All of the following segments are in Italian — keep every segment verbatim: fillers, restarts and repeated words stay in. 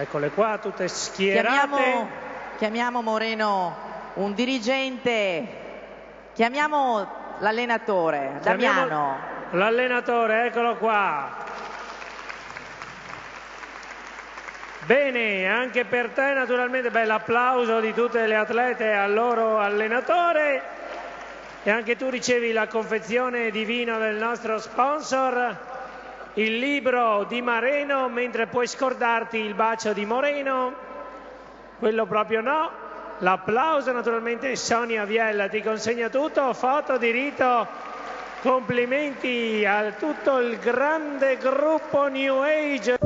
Eccole qua, tutte schierate. Chiamiamo, chiamiamo Moreno un dirigente, chiamiamo l'allenatore, Damiano. L'allenatore, eccolo qua. Bene, anche per te naturalmente, beh, l'applauso di tutte le atlete al loro allenatore, e anche tu ricevi la confezione di vino del nostro sponsor, il libro di Mareno, mentre puoi scordarti il bacio di Moreno, quello proprio no, l'applauso naturalmente. Sonia Viella ti consegna tutto, foto di rito, complimenti a tutto il grande gruppo New Age.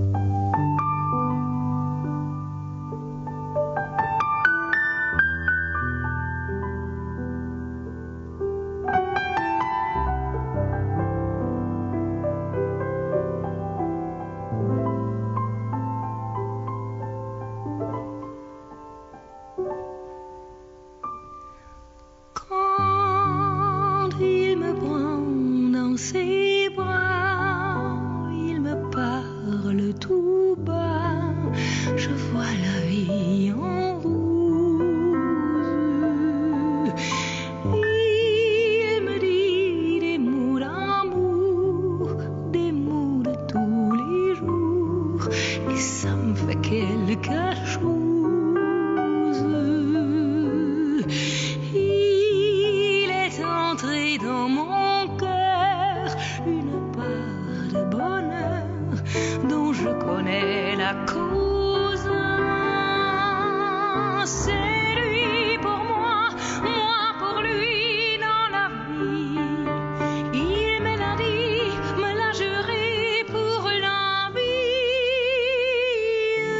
Ses bras, il me parle tout bas, je vois la vie en rose. Il me dit des mots d'amour, des mots de tous les jours, et ça me fait quelque chose. Il est entré dans mon cœur une part de bonheur dont je connais la cause. C'est lui pour moi, moi pour lui dans la vie. Il me l'a dit, me l'a juré pour la vie.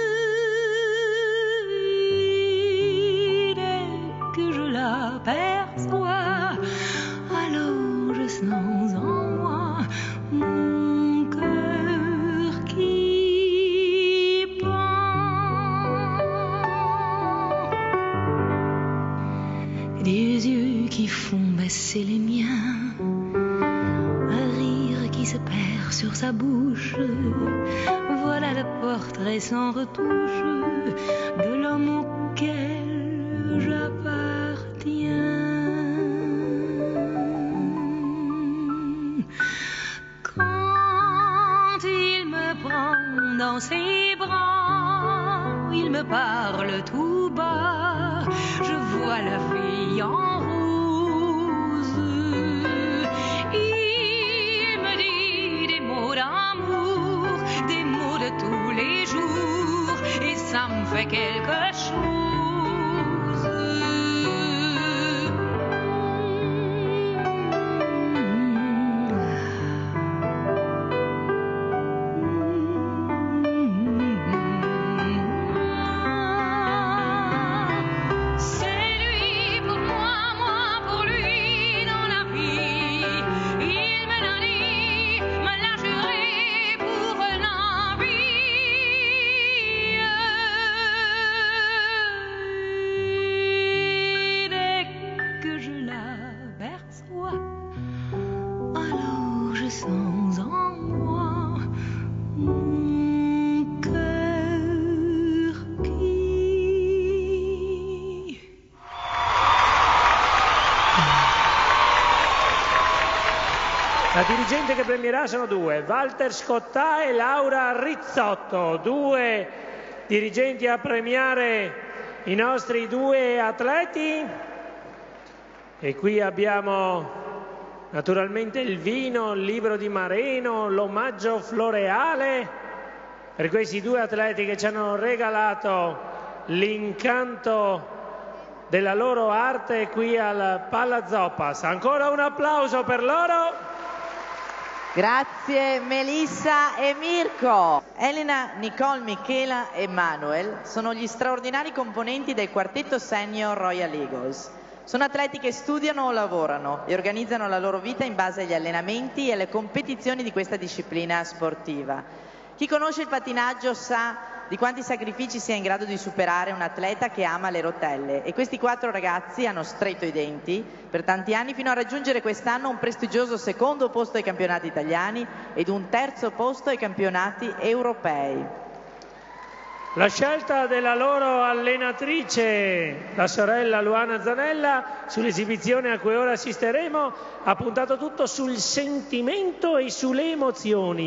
Dès que je l'aperçois, alors je sens en mon cœur qui bat. Des yeux qui font baisser les miens, un rire qui se perd sur sa bouche. Voilà le portrait sans retouche de l'homme auquel j'appartiens. Dans ses bras, il me parle tout bas, je vois la vie en rose. Il me dit des mots d'amour, des mots de tous les jours, et ça me fait quelque chose. La dirigente che premierà sono due, Walter Scottà e Laura Rizzotto, due dirigenti a premiare i nostri due atleti. E qui abbiamo naturalmente il vino, il libro di Mareno, l'omaggio floreale per questi due atleti che ci hanno regalato l'incanto della loro arte qui al Palazoppas. Ancora un applauso per loro. Grazie Melissa e Mirko. Elena, Nicole, Michela e Manuel sono gli straordinari componenti del quartetto senior Royal Eagles. Sono atleti che studiano o lavorano e organizzano la loro vita in base agli allenamenti e alle competizioni di questa disciplina sportiva. Chi conosce il pattinaggio sa di quanti sacrifici sia in grado di superare un atleta che ama le rotelle, e questi quattro ragazzi hanno stretto i denti per tanti anni fino a raggiungere quest'anno un prestigioso secondo posto ai campionati italiani ed un terzo posto ai campionati europei. La scelta della loro allenatrice, la sorella Luana Zanella, sull'esibizione a cui ora assisteremo, ha puntato tutto sul sentimento e sulle emozioni.